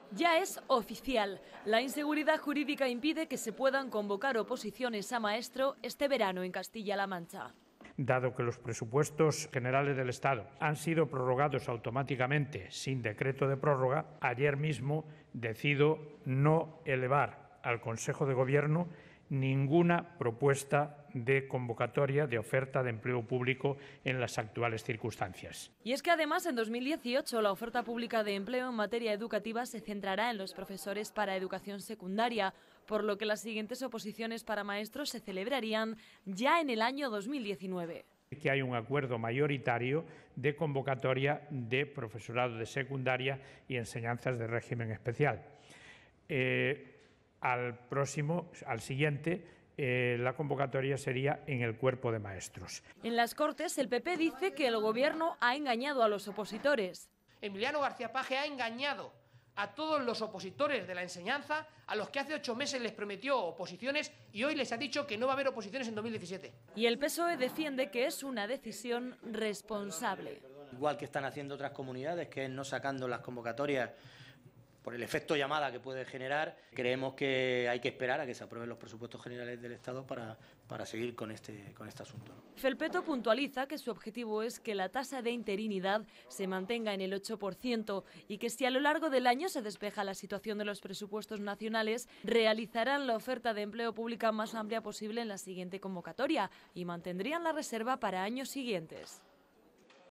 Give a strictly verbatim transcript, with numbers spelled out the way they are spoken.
Ya es oficial. La inseguridad jurídica impide que se puedan convocar oposiciones a maestro este verano en Castilla-La Mancha. Dado que los presupuestos generales del Estado han sido prorrogados automáticamente sin decreto de prórroga, ayer mismo decido no elevar al Consejo de Gobierno ninguna propuesta de convocatoria de oferta de empleo público en las actuales circunstancias. Y es que además en dos mil dieciocho la oferta pública de empleo en materia educativa se centrará en los profesores para educación secundaria, por lo que las siguientes oposiciones para maestros se celebrarían ya en el año dos mil diecinueve. Que hay un acuerdo mayoritario de convocatoria de profesorado de secundaria y enseñanzas de régimen especial. Eh, al próximo, al siguiente, eh, la convocatoria sería en el cuerpo de maestros. En las Cortes, el P P dice que el Gobierno ha engañado a los opositores. Emiliano García Paje ha engañado a todos los opositores de la enseñanza, a los que hace ocho meses les prometió oposiciones y hoy les ha dicho que no va a haber oposiciones en dos mil diecisiete. Y el P S O E defiende que es una decisión responsable. Igual que están haciendo otras comunidades, que es no sacando las convocatorias por el efecto llamada que puede generar, creemos que hay que esperar a que se aprueben los presupuestos generales del Estado para, para seguir con este, con este asunto. Felpeto puntualiza que su objetivo es que la tasa de interinidad se mantenga en el ocho por ciento y que si a lo largo del año se despeja la situación de los presupuestos nacionales, realizarán la oferta de empleo pública más amplia posible en la siguiente convocatoria y mantendrían la reserva para años siguientes.